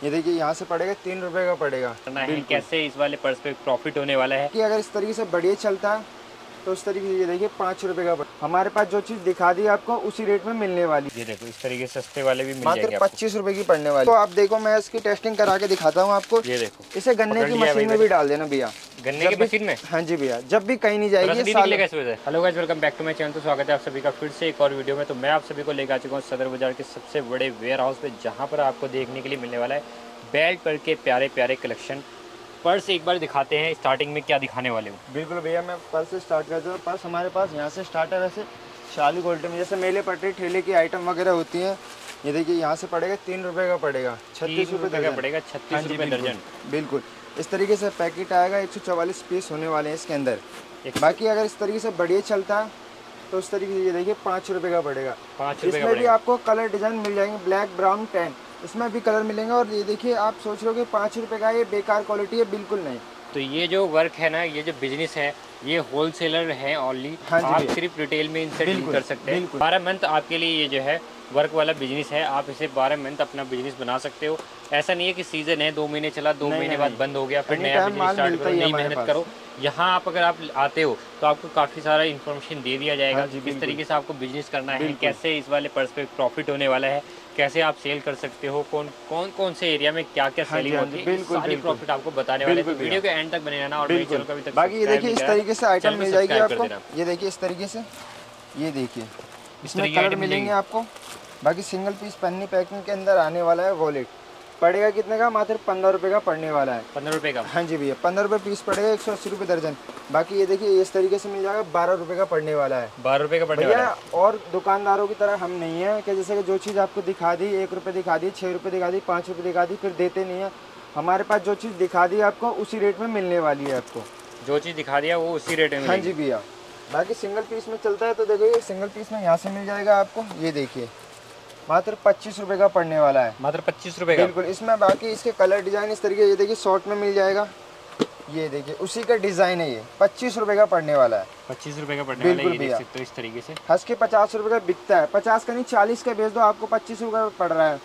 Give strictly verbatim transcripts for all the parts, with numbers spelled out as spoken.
ये देखिए यहाँ से पड़ेगा तीन रुपए का पड़ेगा। कैसे इस वाले पर्स पे प्रॉफिट होने वाला है कि अगर इस तरीके से बढ़िया चलता है तो इस तरीके से ये देखिए पाँच रुपए का हमारे पास जो चीज़ दिखा दी आपको उसी रेट में मिलने वाली। ये देखो इस तरीके से सस्ते वाले भी मिल जाएंगे मात्र पच्चीस रुपए की पड़ने वाली। तो आप देखो मैं इसकी टेस्टिंग करा के दिखाता हूँ आपको। ये देखो इसे गन्ने की मशीन में भी डाल देना भैया। गन्ने की मशीन में? हाँ जी भैया, जब भी कहीं नहीं जाएगी। Hello guys, welcome back to my channel. तो स्वागत है आप सभी का फिर से एक और वीडियो में। तो मैं आप सभी को लेकर आ चुका हूँ सदर बाजार के सबसे बड़े वेयर हाउस पे, जहाँ पर आपको देखने के लिए मिलने वाला है बेल्ट पर के प्यारे प्यारे कलेक्शन। पर्स एक बार दिखाते हैं स्टार्टिंग में क्या दिखाने वाले हो। बिल्कुल भैया, मैं पर्स से स्टार्ट करता हूँ। पर्स हमारे पास यहाँ से स्टार्ट है। वैसे शाली क्वालिटी में जैसे मेले पट्टे ठेले की आइटम वगैरह होती हैं। ये देखिए यहाँ से पड़ेगा तीन रुपए का पड़ेगा, छत्तीस रुपए का पड़ेगा, छत्तीस रुपए दर्जन। बिल्कुल इस तरीके से पैकेट आएगा। एक सौ चवालीस पीस होने वाले हैं इसके अंदर। बाकी अगर इस तरीके से बढ़िया चलता है तो उस तरीके से ये देखिए पाँच रुपए का पड़ेगा। पाँच रुपए इसमें भी आपको कलर डिजाइन मिल जाएंगे, ब्लैक ब्राउन टैन, इसमें भी कलर मिलेंगे। और ये देखिए आप सोच रहे हो कि पाँच रुपए का ये बेकार क्वालिटी है, बिल्कुल नहीं। तो ये जो वर्क है ना, ये जो बिजनेस है, ये होलसेलर है ओनली। हाँ आप सिर्फ रिटेल में इनसे डील कर सकते हैं। बारह मंथ आपके लिए ये जो है वर्क वाला बिजनेस है। आप इसे बारह मंथ अपना बिजनेस बना सकते हो। ऐसा नहीं है कि सीजन है, दो महीने चला, दो महीने बाद बंद हो गया, फिर नया बिजनेस स्टार्ट करो, नई मेहनत करो। यहाँ आप अगर आप आते हो तो आपको काफ़ी सारा इन्फॉर्मेशन दे दिया जाएगा किस तरीके से आपको बिजनेस करना है, कैसे इस वाले पर्स पे प्रॉफिट होने वाला है, कैसे आप सेल कर सकते हो, कौन कौन कौन से एरिया में क्या क्या सेलिंग होती है, सारी प्रॉफिट आपको बताने वाले हैं। वीडियो के एंड तक बने रहना और मेरे चैनल का भी तक। बाकी ये देखिए इस तरीके से आइटम मिल जाएगी आपको। ये देखिए इस तरीके से, ये देखिए इसमें कलर मिलेंगे आपको। बाकी सिंगल पीस पन्नी पैकिंग के अंदर आने वाला है। वॉलेट पड़ेगा कितने का? मात्र पंद्रह रुपए का पड़ने वाला है। पंद्रह रुपए का? हाँ जी भैया, पंद्रह रुपए पीस पड़ेगा, एक सौ अस्सी रुपये दर्जन। बाकी ये देखिए इस तरीके से मिल जाएगा, बारह रुपए का पड़ने वाला है। बारह रुपए का पड़ने वाला है। और दुकानदारों की तरह हम नहीं है कि जैसे कि जो चीज़ आपको दिखा दी, एक रुपये दिखा दी, छः रुपये दिखा दी, पाँच रुपये दिखा दी, फिर देते नहीं है। हमारे पास जो चीज़ दिखा दी आपको उसी रेट में मिलने वाली है। आपको जो चीज़ दिखा दिया वो उसी रेट में। हाँ जी भैया। बाकी सिंगल पीस में चलता है तो देखो ये सिंगल पीस में यहाँ से मिल जाएगा आपको। ये देखिए मात्र पच्चीस रुपए का पड़ने वाला है। मात्र पच्चीस रुपए का? बिल्कुल। इसमें बाकी इसके कलर डिजाइन इस तरीके, ये देखिए शॉर्ट में मिल जाएगा। ये देखिए उसी का डिजाइन है। ये पच्चीस रुपए का पड़ने वाला है। पच्चीस रुपए का पड़ने वाला है। ये देख सकते हो इस तरीके से। हंस के पचास रुपए का बिकता है, पचास का नहीं चालीस का बेच दो, आपको पच्चीस रुपए का पड़ रहा है।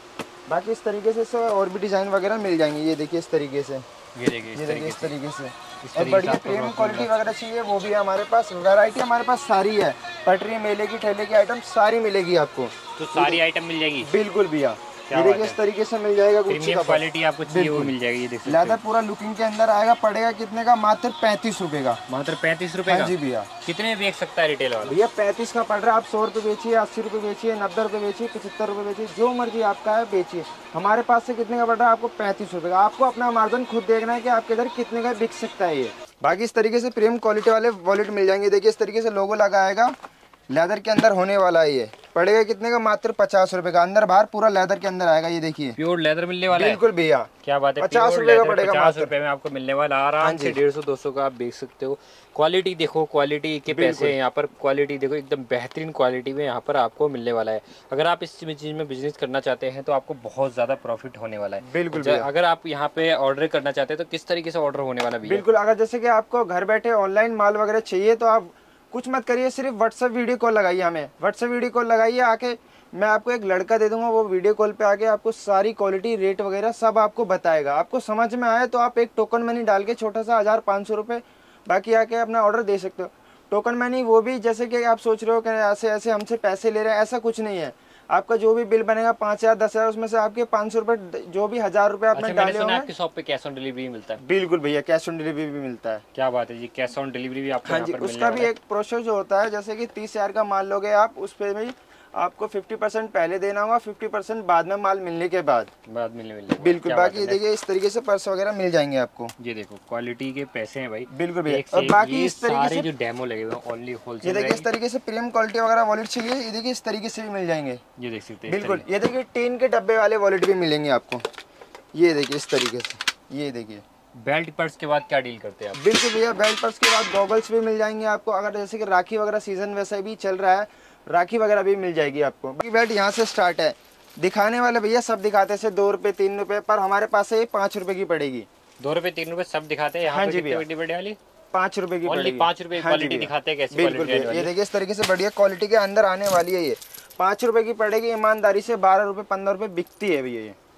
बाकी इस तरीके से और भी डिजाइन वगैरह मिल जाएंगे। ये देखिए इस तरीके से, ये देखिए इस तरीके इस तरीके से। और बढ़िया प्रीमियम क्वालिटी वगैरह चाहिए वो भी है हमारे पास। वैरायटी हमारे पास सारी है। पटरी मेले की ठेले की आइटम सारी मिलेगी आपको। तो सारी आइटम मिल जाएगी? बिल्कुल भैया। ये देखिए इस तरीके से मिल जाएगा। प्रीमियम क्वालिटी आपको चाहिए वो मिल जाएगी। ये देखिए लेदर पूरा लुकिंग के अंदर आएगा। पड़ेगा कितने का? मात्र पैंतीस रुपए का। मात्र पैंतीस रुपए का? जी भैया। कितने बेच सकता है रिटेल वाला? भैया पैंतीस का पड़ रहा है। आप सौ रुपये बेचिए, अस्सी रुपये बेचिए, नब्बे रुपये बेचिए, पचहत्तर रुपये बेचिए, जो मर्जी आपका है बेचिए। हमारे पास से कितने का पड़ रहा है? आपको पैंतीस रुपये का। आपको अपना मार्जिन खुद देखना है कि आपके इधर कितने का बिक सकता है ये। बाकी इस तरीके से प्रीमियम क्वालिटी वाले वॉलेट मिल जाएंगे। देखिए इस तरीके से लोगो लगा आएगा, लेदर के अंदर होने वाला है। ये पड़ेगा कितने का? मात्र पचास रुपए का। अंदर बाहर पूरा लेदर के अंदर आएगा। ये देखिए प्योर लेदर मिलने वाला है। बिल्कुल भैया। क्या बात है, पचास रुपए का पड़ेगा। पचास रुपए में आपको मिलने वाला आराम से डेढ़ सौ दो सौ का आप बेच सकते हो। क्वालिटी देखो, क्वालिटी के पैसे यहाँ पर। क्वालिटी देखो एकदम बेहतरीन क्वालिटी में यहाँ पर आपको मिलने वाला है। अगर आप इस चीज में बिजनेस करना चाहते हैं तो आपको बहुत ज्यादा प्रॉफिट होने वाला है। बिल्कुल। अगर आप यहाँ पे ऑर्डर करना चाहते हैं तो किस तरीके से ऑर्डर होने वाला है? बिल्कुल। अगर जैसे कि आपको घर बैठे ऑनलाइन माल वगैरह चाहिए तो आप कुछ मत करिए, सिर्फ व्हाट्सएप वीडियो कॉल लगाइए हमें। व्हाट्सएप वीडियो कॉल लगाइए, आके मैं आपको एक लड़का दे दूंगा, वो वीडियो कॉल पे आके आपको सारी क्वालिटी, रेट वगैरह सब आपको बताएगा। आपको समझ में आए तो आप एक टोकन मनी डाल के छोटा सा हज़ार पाँच सौ रुपये बाकी आके अपना ऑर्डर दे सकते हो। टोकन मनी वो भी जैसे कि आप सोच रहे हो कि ऐसे ऐसे हमसे पैसे ले रहे हैं, ऐसा कुछ नहीं है। आपका जो भी बिल बनेगा पाँच हजार दस हजार उसमें से आपके पाँच सौ रुपये, जो भी हजार रुपये आपने डाले होंगे। आपकी शॉप पे कैश ऑन डिलीवरी मिलता है? बिल्कुल भैया, कैश ऑन डिलीवरी भी मिलता है। क्या बात है जी, कैश ऑन डिलीवरी भी आपको? हाँ जी, उसका भी एक प्रोसेस होता है। जैसे कि तीस हजार का माल लोगे आप, उस पे भी आपको पचास परसेंट पहले देना होगा, पचास परसेंट बाद में माल मिलने के बाद बाद मिलने मिलने बिल्कुल। बाकी देखिए इस तरीके से पर्स वगैरह मिल जाएंगे आपको। ये देखो क्वालिटी के पैसे हैं भाई। बिल्कुल भैया। और बाकी इस तरीके से जो डेमो लगे हुए हैं ओनली होलसेल। ये देखिए इस तरीके से प्रीमियम क्वालिटी वगैरह वॉलेट चाहिए, ये देखिए इस तरीके से भी मिल जाएंगे। ये देख सकते हैं बिल्कुल। ये देखिए टीन के डब्बे वाले वॉलेट भी मिलेंगे आपको। ये देखिए इस तरीके से। ये देखिए बेल्ट पर्स के बाद क्या डील करते हैं आप? बिल्कुल भैया, बेल्ट पर्स के बाद गॉगल्स भी मिल जाएंगे आपको। अगर जैसे कि राखी वगैरह सीजन वैसे भी चल रहा है, राखी वगैरह भी मिल जाएगी आपको। बेल्ट यहाँ से स्टार्ट है। दिखाने वाले भैया सब दिखाते हैं दो रुपए तीन रुपए, पर हमारे पास से पाँच रुपए की पड़ेगी। दो रुपए तीन रुपए सब दिखाते हैं? हाँ जी भैया। वाली पाँच रुपए की पड़ेगी। पाँच रुपए क्वालिटी दिखाते हैं कैसी? बिल्कुल। ये देखिए इस तरीके से बढ़िया क्वालिटी के अंदर आने वाली है। ये पाँच रुपए की पड़ेगी। ईमानदारी से बारह रुपए पंद्रह रुपए बिकती है भैया। ये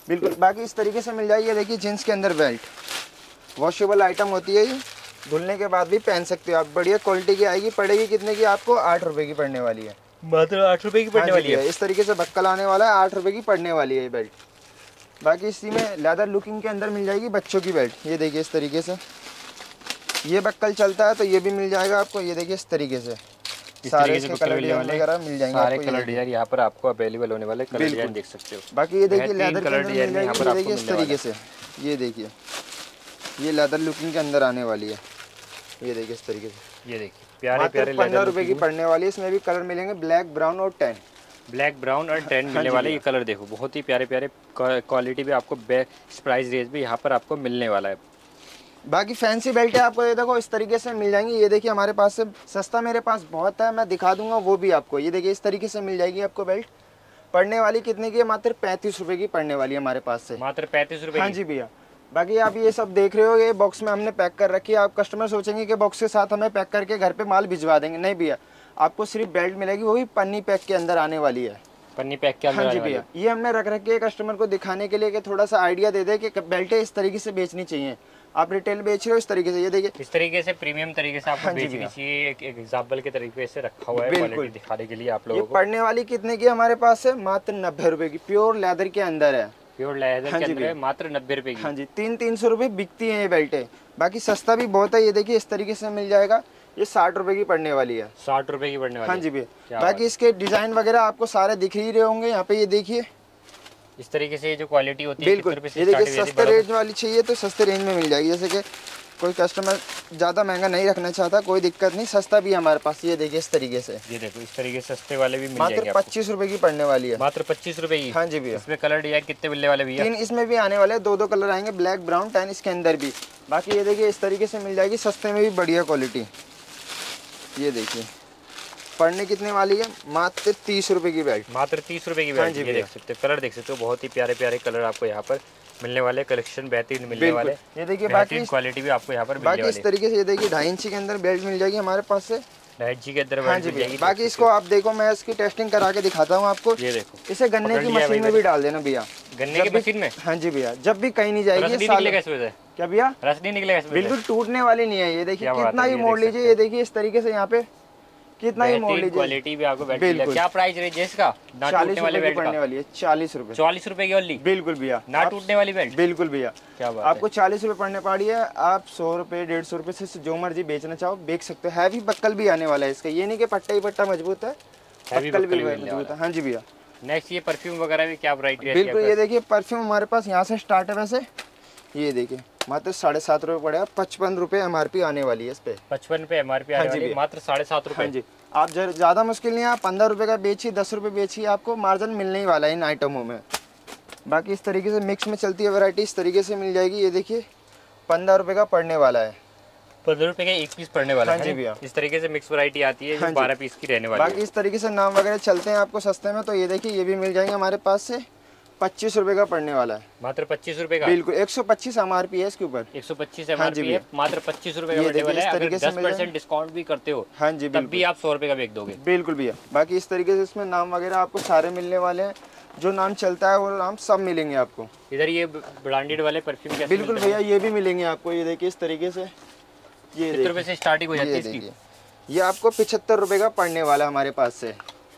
बिल्कुल। बाकी इस तरीके से मिल जाएगी। ये देखिए जींस के अंदर बेल्ट, वॉशेबल आइटम होती है ये, धुलने के बाद भी पहन सकते हो आप। बढ़िया क्वालिटी की आएगी। पड़ेगी कितने की आपको? आठ रुपए की पड़ने वाली है। मात्र आठ रुपए की पड़ने वाली है। इस तरीके से बक्कल आने वाला है, आठ रुपए की पड़ने वाली है ये बेल्ट। बाकी इसी में लेदर लुकिंग के अंदर मिल जाएगी बच्चों की बेल्ट। ये देखिए इस तरीके से, ये बक्कल चलता है तो ये भी मिल जाएगा आपको। ये देखिए इस तरीके से सारे इसके कलर डिजाइन वगैरह मिल जाएंगे। सारे कलर डिजाइन यहाँ पर आपको अवेलेबल होने वाले कलर डिजाइन देख सकते हो। बाकी ये देखिए लेदर कलर डिजाइन यहाँ पर देखिए इस तरीके से। ये देखिए ये लेदर लुकिंग के अंदर आने वाली है। ये देखिए इस तरीके से, ये देखिए प्यारे प्यारे पंद्रह रुपए की पड़ने वाली है। इसमें भी कलर मिलेंगे ब्लैक, ब्राउन और टैन। ब्लैक, ब्राउन और टैन मिलने वाले ये कलर देखो, बहुत ही प्यारे प्यारे क्वालिटी भी आपको बेस्ट प्राइस रेंज भी यहाँ पर आपको मिलने वाला है। बाकी फैंसी बेल्ट है आपको, ये देखो इस तरीके से मिल जाएंगी। ये देखिए हमारे पास से सस्ता मेरे पास बहुत है, मैं दिखा दूंगा वो भी आपको। ये देखिए इस तरीके से मिल जाएगी आपको बेल्ट। पड़ने वाली कितने की है? मात्र पैंतीस रुपए की पड़ने वाली है हमारे पास से। मात्र पैंतीस रुपए? हाँ जी भैया। बाकी आप ये सब देख रहे हो, ये बॉक्स में हमने पैक कर रखी है। आप कस्टमर सोचेंगे कि बॉक्स के साथ हमें पैक करके घर पे माल भिजवा देंगे। नहीं भैया, आपको सिर्फ बेल्ट मिलेगी, वो भी पन्नी पैक के अंदर आने वाली है। पन्नी पैक के अंदर? हाँ जी भैया। ये हमने रख रखी है कस्टमर को दिखाने के लिए कि थोड़ा सा आइडिया दे दे कि बेल्टें इस तरीके से बेचनी चाहिए। आप रिटेल बेच रहे हो इस तरीके से, ये देखिए इस तरीके से प्रीमियम तरीके से आपको हाँ बेचनी चाहिए। एक एग्जाम्पल के तरीके से रखा हुआ है क्वालिटी दिखाने के लिए आप लोगों को। पड़ने वाली कितने की हमारे पास है? मात्र नब्बे रुपए की, प्योर लेदर के अंदर है। प्योर लेदर के अंदर है, मात्र नब्बे रुपए की। हाँ जी, तीन तीन सौ रुपए बिकती है ये बेल्टें। बाकी सस्ता भी बहुत है। ये देखिए इस तरीके से मिल जाएगा। ये साठ रुपए की पड़ने वाली है। साठ रुपए की पड़ने वाली? हाँ जी भैया। बाकी इसके डिजाइन वगैरह आपको सारे दिख ही रहे होंगे यहाँ पे। ये देखिए इस तरीके से जो क्वालिटी होती है बिल्कुल। ये देखिए सस्ते रेंज वाली चाहिए तो सस्ते रेंज में मिल जाएगी। जैसे कि कोई कस्टमर ज़्यादा महंगा नहीं रखना चाहता, कोई दिक्कत नहीं, सस्ता भी है हमारे पास। ये देखिए इस तरीके से, ये देखो इस तरीके से सस्ते वाले भी मिल जाएंगे। मात्र पच्चीस रुपए की पड़ने वाली है। मात्र पच्चीस रुपए की? हाँ जी भैया। इसमें कलर डिजाइन कितने मिलने वाले भैया? तीन इसमें भी आने वाले, दो दो कलर आएंगे, ब्लैक, ब्राउन, टैन इसके अंदर भी। बाकी ये देखिए इस तरीके से मिल जाएगी सस्ते में भी बढ़िया क्वालिटी। ये देखिए पड़ने कितने वाली है? मात्र तीस रुपए की बेल्ट। मात्र तीस रुपए की बेल्ट। ये देख सकते हो कलर, देख सकते हो बहुत ही प्यारे प्यारे कलर आपको यहाँ पर मिलने वाले। कलेक्शन बेहतरीन मिलने वाले। ये देखिए बाकी क्वालिटी भी आपको यहाँ पर मिलने बाकी वाली। इस तरीके से ये देखिए ढाई इंची के अंदर बेल्ट मिल जाएगी हमारे पास से। ढाई इंची के अंदर हाँ जी भैया। बाकी इसको आप देखो, मैं इसकी टेस्टिंग करा के दिखाता हूँ आपको। ये देखो इसे गन्ने की मशीन में भी डाल देना भैया। गन्ने की मशीन में? हाँ जी भैया। जब भी कहीं नहीं जाएगी। क्या भैया? रस नहीं निकलेगा? बिल्कुल टूटने वाली नहीं है। ये देखिए कितना ही मोड़ लीजिए। ये देखिए इस तरीके से यहाँ पे कितना ही मोड़ लीजिए। क्वालिटी भी आपको बेहतरीन। क्या प्राइस रेंज है इसका? ना टूटने वाली बेल्ट पड़ने वाली है चालीस रुपए। चालीस रुपए की ओनली? बिल्कुल भैया। ना टूटने वाली बेल्ट? बिल्कुल भैया। क्या बात आपको चालीस रुपए पड़ने पड़ी है। आप सौ रुपए डेढ़ सौ रुपए से जो मर्जी बेचना चाहो बेच सकते हो। हैवी बक्कल भी आने वाला है इसका। ये नहीं कि पट्टा ही पट्टा मजबूत है, बक्कल भी मजबूत है। हाँ जी भैया। नेक्स्ट ये परफ्यूम वगैरह भी क्या वैरायटी है? बिल्कुल। ये देखिए परफ्यूम हमारे पास यहाँ से स्टार्ट है। वैसे ये देखिए मात्र साढ़े सात रुपए पड़ेगा। पचपन रुपए एमआरपी आने वाली है इस पे। पचपन पे एमआरपी आने वाली है, मात्र साढ़े सात रुपए। हाँ जी। आप ज़्यादा मुश्किल नहीं है, आप पंद्रह रुपए का बेचिए, दस रुपए बेचिए, आपको मार्जिन मिलने ही वाला है इन आइटमों में। बाकी इस तरीके से मिक्स में चलती है वैरायटी, इस तरीके से मिल जाएगी। ये देखिए पंद्रह रुपए का पड़ने वाला है। पंद्रह रुपए का एक पीस पड़ने वाला है। हाँ जी भैया। इस तरीके से मिक्स वैरायटी आती है जो बारह पीस की रहने वाली है। बाकी इस तरीके से नाम वगैरह चलते हैं आपको सस्ते में, तो ये देखिए ये भी मिल जाएंगे हमारे पास से। पच्चीस रुपए का पड़ने वाला है। मात्र पच्चीस रुपए का? बिल्कुल। एक सौ पच्चीस एमआरपी है इसके ऊपर। एक सौ पच्चीस एमआरपी है, मात्र पच्चीस रुपए का पड़ने वाला है। अगर दस परसेंट डिस्काउंट भी करते हो हाँ जी तब भी आप सौ रुपए का बेच दोगे? बिल्कुल भैया। बाकी इस तरीके से इसमें नाम वगैरह आपको सारे मिलने वाले हैं। जो नाम चलता है वो नाम सब मिलेंगे आपको। इधर ये ब्रांडेड वाले परफ्यूम कैसे? बिल्कुल भैया, ये भी मिलेंगे आपको। ये देखिए इस तरीके से, ये कितने रुपए से स्टार्टिंग हो जाती है इसकी? ये आपको पिछहत्तर रुपए का पड़ने वाला है हमारे पास से।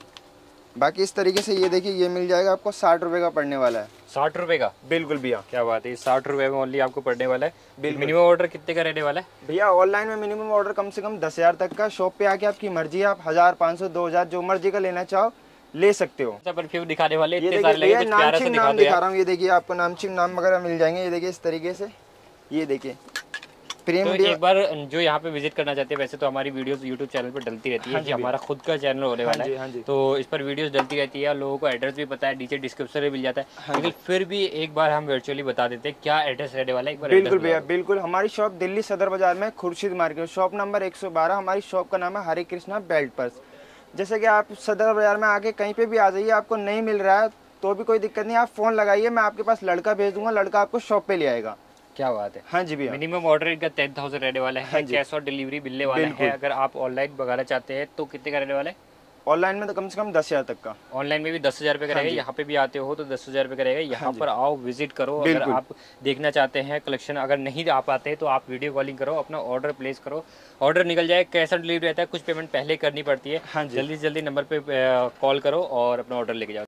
बाकी इस तरीके से ये देखिए ये मिल जाएगा आपको साठ रुपए का पड़ने वाला है। साठ रुपए का? बिल्कुल भैया। क्या बात है, साठ रुपए में ओनली आपको पड़ने वाला है। मिनिमम ऑर्डर कितने का रहने वाला है भैया? ऑनलाइन में मिनिमम ऑर्डर कम से कम दस हजार तक का। शॉप पे आके आपकी मर्जी है, आप हजार पाँच सौ दो हजार जो मर्जी का लेना चाहो ले सकते हो। परफ्यूम दिखाने वाले इतने सारे लगे, कुछ प्यारा सा नाम दिखा रहा हूँ। ये देखिए आपको नामचिंग नाम वगैरह मिल जाएंगे। ये देखिए इस तरीके से, ये देखिए तो एक बार जो यहाँ पे विजिट करना चाहते हैं, वैसे तो हमारी वीडियोस यूट्यूब चैनल पर डलती रहती है। हाँ, हमारा खुद का चैनल होने वाला है, हाँ तो इस पर वीडियोस डलती रहती है। लोगों को एड्रेस भी पता है, नीचे डिस्क्रिप्शन में मिल जाता है। हाँ, लेकिन फिर भी एक बार हम वर्चुअली बता देते हैं क्या एड्रेस रहने वाला है। एक बार बिल्कुल भैया, बिल्कुल। हमारी शॉप दिल्ली सदर बाजार में खुर्शीद मार्केट, शॉप नंबर एक सौ बारह। हमारी शॉप का नाम है हरे कृष्णा बेल्ट पर्स। जैसे कि आप सदर बाजार में आके कहीं पे भी आ जाइए, आपको नहीं मिल रहा है तो भी कोई दिक्कत नहीं, आप फोन लगाइए, मैं आपके पास लड़का भेज दूंगा, लड़का आपको शॉप पे ले आएगा। क्या बात है। हाँ जी भैया। मिनिमम ऑर्डर इनका टेन थाउजेंड रहने वाला है। कैश ऑन डिलीवरी मिलने वाला है। अगर आप ऑनलाइन मंगाना चाहते हैं तो कितने का रहने वाला है? ऑनलाइन में तो कम से कम दस हजार तक का। ऑनलाइन में भी दस हजार रुपये का रहेगा, यहाँ पे भी आते हो तो दस हजार रुपये का रहेगा। यहाँ पर आओ, विजिट करो। अगर आप देखना चाहते हैं कलेक्शन, अगर नहीं आ पाते हैं तो आप वीडियो कॉलिंग करो, अपना ऑर्डर प्लेस करो, ऑर्डर निकल जाए। कैश ऑन डिलीवरी रहता है, कुछ पेमेंट पहले करनी पड़ती है। जल्दी से जल्दी नंबर पे कॉल करो और अपना ऑर्डर लेके जाओ।